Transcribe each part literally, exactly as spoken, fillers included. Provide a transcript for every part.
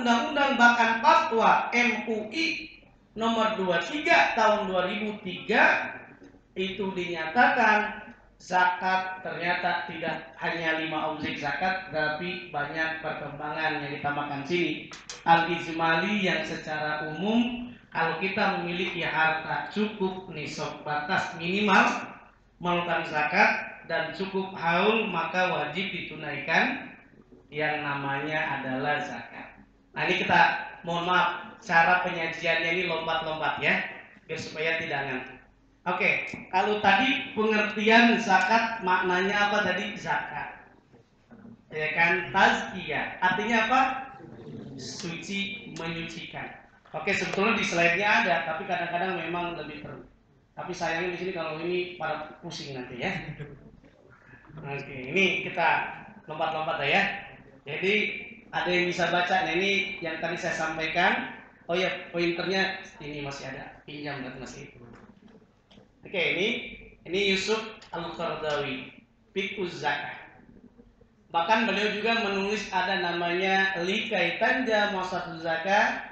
undang-undang bahkan fatwa M U I nomor dua puluh tiga tahun dua ribu tiga itu dinyatakan zakat ternyata tidak hanya lima objek zakat, tapi banyak perkembangan yang ditambahkan sini. Al-ijmali yang secara umum kalau kita memiliki harta cukup nisab batas minimal melakukan zakat dan cukup haul maka wajib ditunaikan yang namanya adalah zakat. Nah ini kita mohon maaf cara penyajiannya ini lompat-lompat ya biar supaya tidak ngantuk. Oke, kalau tadi pengertian zakat maknanya apa tadi? Zakat. Ya kan, tazkiyah. Artinya apa? Suci, menyucikan. Oke, sebetulnya di slide-nya ada, tapi kadang-kadang memang lebih perlu. Tapi sayangnya di sini kalau ini pada pusing nanti ya. Oke, ini kita lompat-lompat ya. Jadi ada yang bisa baca. Nah ini yang tadi saya sampaikan. Oh ya, pointernya ini masih ada. Pinjam dan masih itu. Oke, ini ini Yusuf Al-Qaradawi, Fiqhuz Zakat. Bahkan beliau juga menulis ada namanya Likai Tanja Mawsatuz Zakat.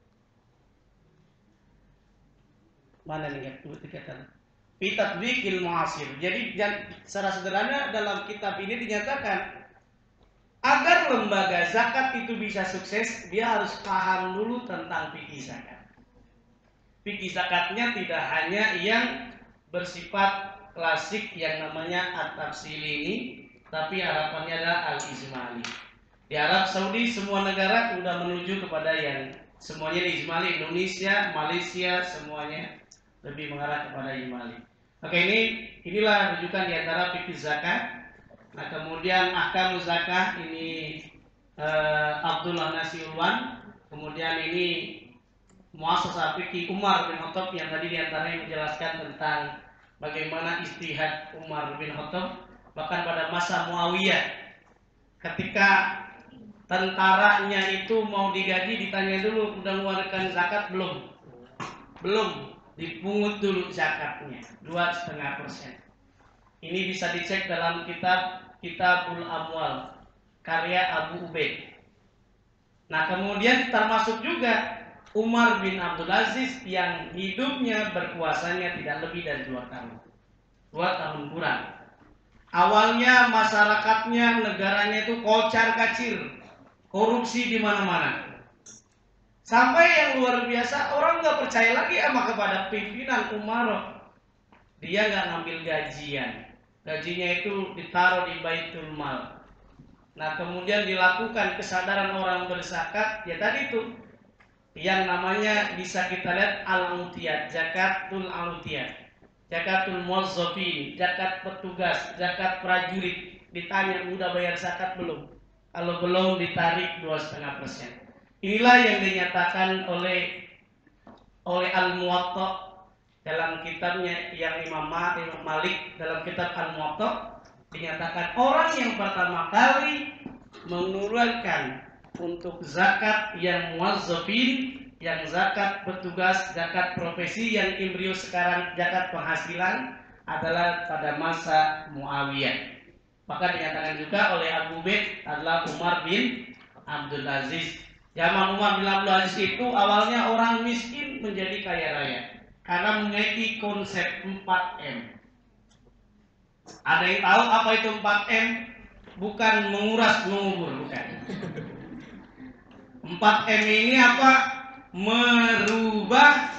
Mana nih dikatakan? Fitatbiqil Mu'asir. Jadi secara sederhana dalam kitab ini dinyatakan agar lembaga zakat itu bisa sukses, dia harus paham dulu tentang fikih zakat. Fikih zakatnya tidak hanya yang bersifat klasik yang namanya at-tafsili ini, tapi harapannya adalah al-ijmali. Di Arab Saudi semua negara sudah menuju kepada yang semuanya ijmali. Indonesia, Malaysia semuanya lebih mengarah kepada ijmali. Oke, ini inilah rujukan di antara fikih zakat. Nah kemudian ahkam zakah ini eh, Abdullah Nasiulwan. Kemudian ini Muassasah Fikih Umar bin Khattab yang tadi diantaranya menjelaskan tentang bagaimana istihad Umar bin Khattab. Bahkan pada masa Muawiyah ketika tentaranya itu mau digaji ditanya dulu udah mengeluarkan zakat belum? Belum, dipungut dulu zakatnya dua koma lima persen. Ini bisa dicek dalam kitab Kitabul Amwal karya Abu Ubaid. Nah kemudian termasuk juga Umar bin Abdul Aziz yang hidupnya berkuasanya tidak lebih dari dua tahun, dua tahun kurang. Awalnya masyarakatnya, negaranya itu kocar kacir, korupsi di mana-mana. Sampai yang luar biasa orang nggak percaya lagi sama kepada pimpinan Umar. Dia nggak ngambil gajian, gajinya itu ditaruh di Baitul Mal. Nah kemudian dilakukan kesadaran orang berzakat, ya tadi itu yang namanya bisa kita lihat al-autiyat, zakatul autiyat, zakatul muwazzafin, zakat petugas, zakat prajurit. Ditanya udah bayar zakat belum? Kalau belum ditarik dua koma lima persen. Inilah yang dinyatakan oleh oleh Al-Muwatta dalam kitabnya yang Imam Malik dalam kitab Al-Muwatta dinyatakan orang yang pertama kali mengeluarkan untuk zakat yang muwazzafin, yang zakat petugas, zakat profesi, yang embrio sekarang zakat penghasilan adalah pada masa Muawiyah. Maka dinyatakan juga oleh Abu Ubaid adalah Umar bin Abdul Aziz. Zaman Umar bin Abdul Aziz itu awalnya orang miskin menjadi kaya raya karena memiliki konsep empat M. Ada yang tahu apa itu empat M? Bukan menguras mengubur, bukan. empat M ini apa? Merubah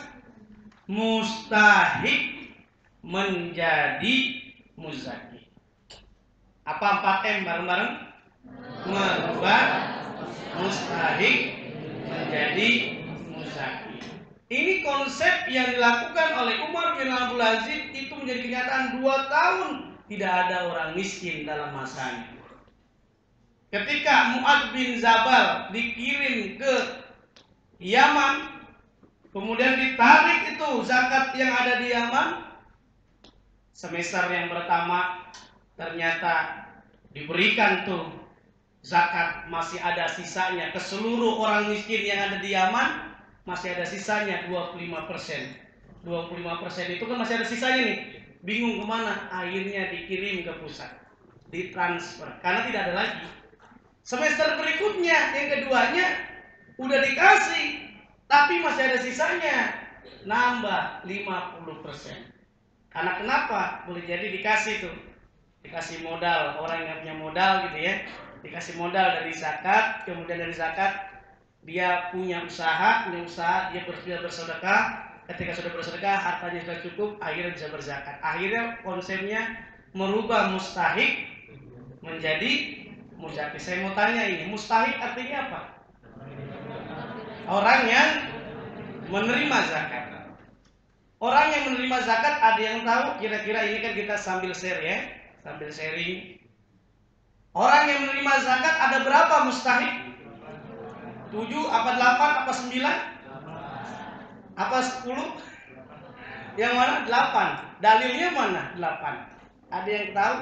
mustahik menjadi muzaki. Apa empat M bareng-bareng? Merubah mustahik menjadi muzaki. Ini konsep yang dilakukan oleh Umar bin Abdul Aziz itu menjadi kenyataan dua tahun tidak ada orang miskin dalam masanya. Ketika Mu'adz bin Jabal dikirim ke Yaman, kemudian ditarik itu zakat yang ada di Yaman, semester yang pertama ternyata diberikan tuh zakat masih ada sisanya ke seluruh orang miskin yang ada di Yaman, masih ada sisanya dua puluh lima persen. dua puluh lima persen itu kan masih ada sisanya nih. Bingung kemana? Akhirnya dikirim ke pusat, ditransfer karena tidak ada lagi. Semester berikutnya yang keduanya Udah dikasih, tapi masih ada sisanya, nambah lima puluh persen. Karena kenapa? Boleh jadi dikasih tuh, dikasih modal, orang yang punya modal gitu ya, dikasih modal dari zakat, kemudian dari zakat dia punya usaha, punya usaha, dia bersedia bersedekah. Ketika sudah bersedekah, hartanya sudah cukup, akhirnya bisa berzakat. Akhirnya konsepnya merubah mustahik menjadi muzaki. Saya mau tanya ini, mustahik artinya apa? Orang yang menerima zakat. Orang yang menerima zakat, ada yang tahu kira-kira ini kan kita sambil share ya, sambil sharing. Orang yang menerima zakat ada berapa mustahik? tujuh, apa delapan, apa sembilan? Apa sepuluh? Yang mana? delapan. Dalilnya mana? delapan. Ada yang tahu?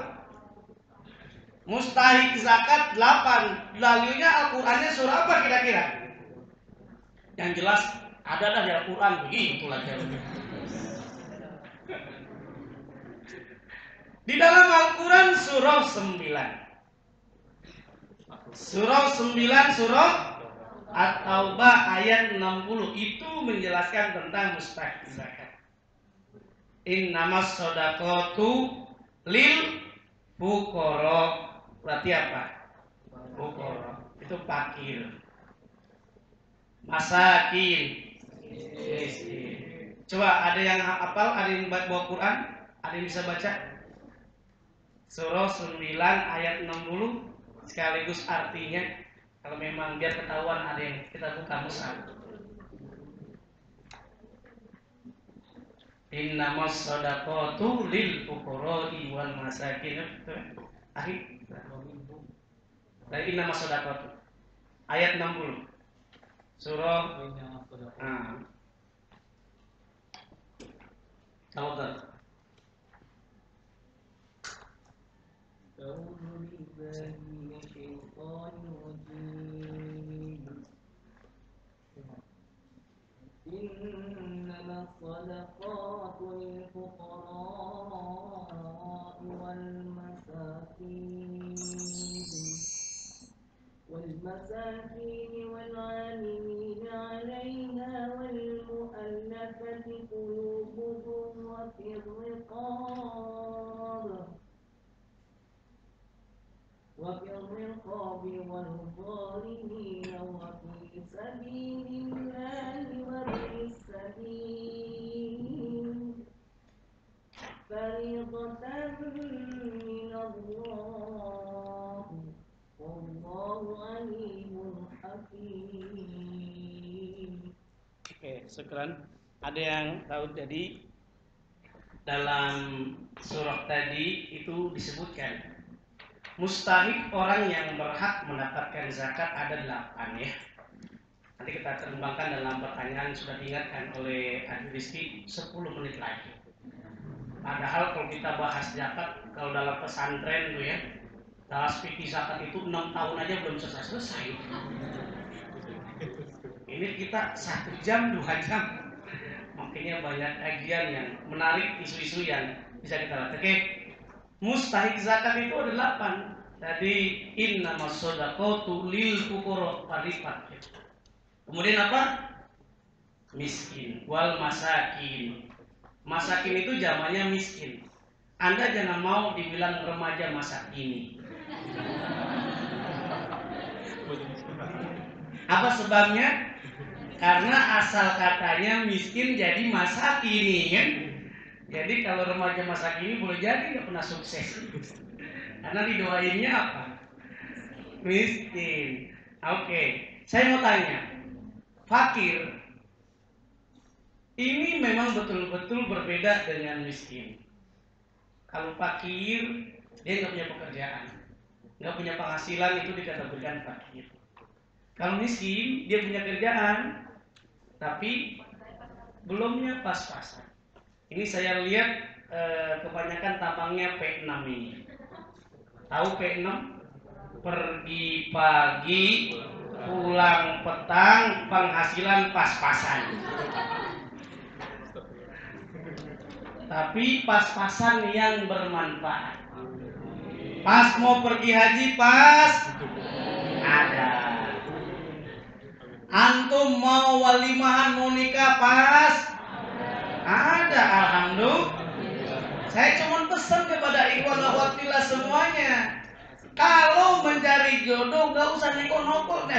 Mustahik zakat delapan. Dalilnya Al-Qur'annya surah apa kira-kira? Yang jelas ada dah di Al-Qur'an, begitulah jawabnya. Di dalam Al-Quran surah sembilan. Surah sembilan, surah At-Taubah ayat enam puluh itu menjelaskan tentang mustahik zakat. Innamas shadaqatu lil fuqara. Berarti apa? Fuqara itu fakir. Masakin. Coba ada yang hafal, ada yang bawa Quran, ada yang bisa baca? Surah sembilan ayat enam puluh sekaligus artinya, kalau memang biar ketahuan ada yang kita buka mushaf. Innamas shadaqatu lil fuqara'i wal masakin. Akhir dari innamas shadaqatu ayat enam puluh surah ah. Tawakal. أعوذ بالله من الشيطان الرجيم إنما الصدقات للفقراء والمساكين والمساكين والعاملين عليها والمؤلفة قلوبهم وفي الرقاب وفي الرقاب والظالمين وفي سبيل الله وابن السبيل فريضة من الله والله عليم حكيم. Oke, syukran. Ada yang tahu jadi dalam surah tadi itu disebutkan mustahik orang yang berhak mendapatkan zakat ada delapan ya. Nanti kita kembangkan dalam pertanyaan sudah diingatkan oleh Adi Rizky sepuluh menit lagi. Padahal kalau kita bahas zakat, kalau dalam pesantren tuh ya, dalam fikih zakat itu enam tahun aja belum selesai-selesai. Ini kita satu jam, dua jam. Makanya banyak kajian yang menarik, isu-isu yang bisa kita lihat. Oke. Mustahik zakat itu ada delapan. Tadi innamas shadaqatu lil fuqara lipat. Kemudian apa? Miskin wal masakin. Masakin itu jamannya miskin. Anda jangan mau dibilang remaja masa kini. Apa sebabnya? Karena asal katanya miskin jadi masa kini kan? Jadi kalau remaja masa kini boleh jadi nggak pernah sukses. Karena didoainnya apa? Miskin. Oke, saya mau tanya, fakir ini memang betul-betul berbeda dengan miskin. Kalau fakir dia nggak punya pekerjaan, nggak punya penghasilan, itu dikategorikan fakir. Kalau miskin dia punya kerjaan, tapi belumnya pas-pasan. Ini saya lihat eh, kebanyakan tambangnya P enam ini. Tahu P enam? Pergi pagi, pulang petang, penghasilan pas-pasan. Tapi pas-pasan yang bermanfaat. Pas mau pergi haji pas ada. Antum mau walimahan, mau nikah pas? Ada, alhamdulillah. Saya cuma pesan kepada ikhwan akhwat fillah semuanya. Kalau mencari jodoh gak usah neko-neko,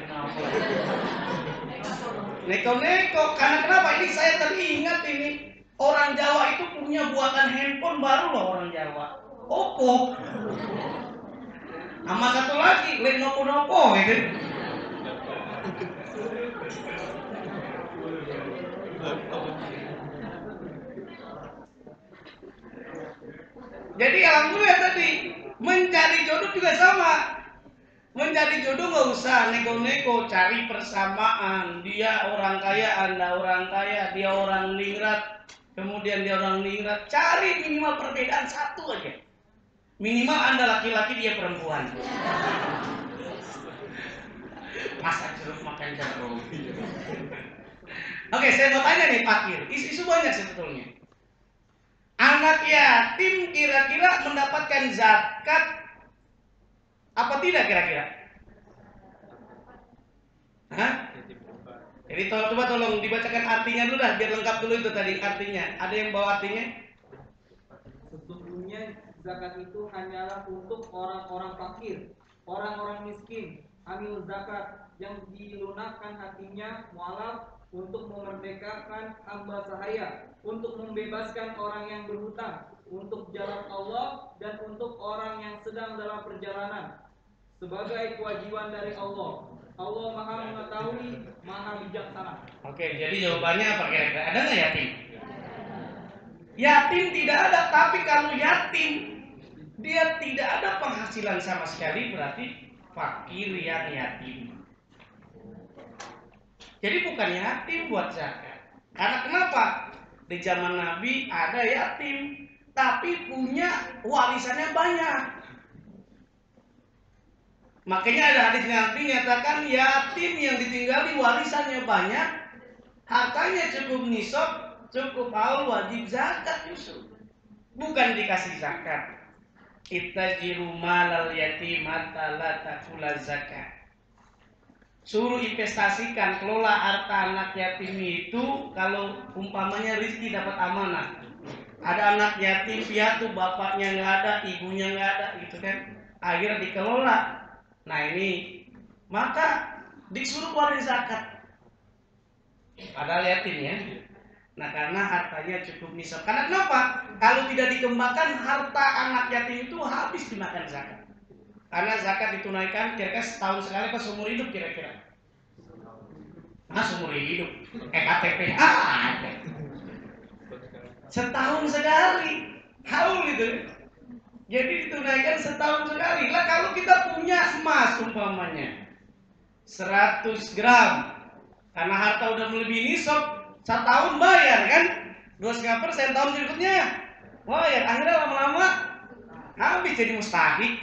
neko-neko. Karena kenapa? Ini saya teringat ini. Orang Jawa itu punya buatan handphone baru loh orang Jawa. Oppo. Sama satu lagi, Lenovo gitu. Jadi alhamdulillah tadi mencari jodoh juga sama. Mencari jodoh nggak usah nego-nego, cari persamaan. Dia orang kaya, Anda orang kaya, dia orang ningrat, kemudian dia orang ningrat. Cari minimal perbedaan satu aja. Minimal Anda laki-laki, dia perempuan. Masa jeruk makan jeruk. Oke, saya mau tanya nih Pakir. Isu-isu banyak sebetulnya. Anak yatim kira-kira mendapatkan zakat apa tidak kira-kira? Hah? Jadi tolong, coba tolong dibacakan artinya dulu dah, biar lengkap dulu itu tadi artinya. Ada yang bawa artinya? Sesungguhnya zakat itu hanyalah untuk orang-orang fakir, orang-orang miskin, amil zakat yang dilunakkan hatinya, mualaf, untuk memerdekakan hamba sahaya, untuk membebaskan orang yang berhutang, untuk jalan Allah, dan untuk orang yang sedang dalam perjalanan, sebagai kewajiban dari Allah. Allah Maha Mengetahui, Maha Bijaksana. Oke, jadi jawabannya apa kira-kira? Ada nggak yatim? Yatim tidak ada, tapi kalau yatim dia tidak ada penghasilan sama sekali, berarti fakir yang yatim. Jadi bukan yatim buat zakat. Karena kenapa? Di zaman Nabi ada yatim, tapi punya warisannya banyak. Makanya ada hadis Nabi nyatakan yatim yang ditinggali warisannya banyak, hartanya cukup nisab, cukup haul, wajib zakat justru. Bukan dikasih zakat. Ittajiru malal yatim hatta la takula zakat. Suruh investasikan, kelola harta anak yatim itu kalau umpamanya rezeki dapat amanah. Ada anak yatim piatu, bapaknya nggak ada, ibunya nggak ada, gitu kan? Akhirnya dikelola. Nah ini, maka disuruh keluarin zakat. Padahal yatim ya. Nah karena hartanya cukup nisab. Karena kenapa? Kalau tidak dikembangkan, harta anak yatim itu habis dimakan zakat. Karena zakat ditunaikan kira-kira setahun sekali pas seumur hidup kira-kira. Nah seumur hidup, E K T P ah, ada. Setahun sekali, haul gitu. Jadi ditunaikan setahun sekali. Lah kalau kita punya emas umpamanya seratus gram, karena harta udah melebihi nisab, setahun bayar kan, dua koma lima persen tahun berikutnya bayar. Akhirnya lama-lama habis jadi mustahik.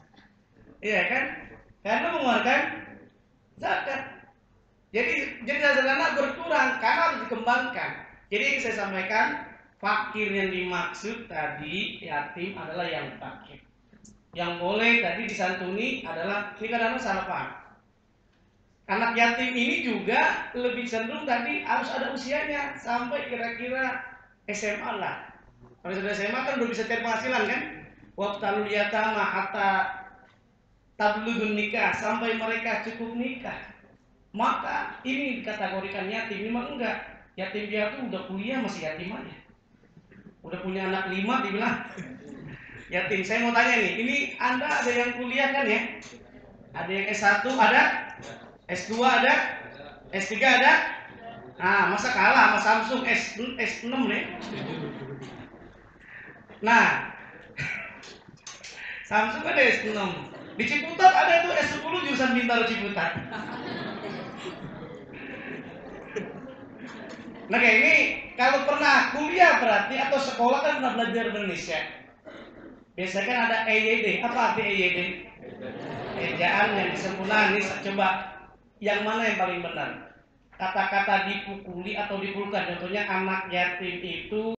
Iya kan? Karena mengeluarkan zakat. Jadi jadi sederhana berkurang karena harus dikembangkan. Jadi yang saya sampaikan, fakir yang dimaksud tadi yatim adalah yang fakir. Yang boleh tadi disantuni adalah ini kadang-kadang salah paham. Anak yatim ini juga lebih cenderung tadi harus ada usianya sampai kira-kira S M A lah. Kalau sudah S M A kan udah bisa cari penghasilan kan? Wabtalul yatama hatta tablughun nikah, sampai mereka cukup nikah. Maka ini dikategorikan yatim. Memang enggak. Yatim piatu udah kuliah masih yatim aja. Udah punya anak lima dibilang yatim. Saya mau tanya nih, ini Anda ada yang kuliah kan ya? Ada yang S satu ada? S dua ada? S tiga ada? Nah, masa kalah sama Samsung S enam nih? Nah, Samsung ada S enam. Di Ciputat ada tuh S sepuluh jurusan Bintaro Ciputat. Nah kayak ini kalau pernah kuliah berarti atau sekolah kan pernah belajar Indonesia. Biasanya kan ada E Y D. Apa arti E Y D? Ejaan yang disempurnakan. Ini coba yang mana yang paling benar? Kata-kata dipukuli atau dipukulkan. Contohnya anak yatim itu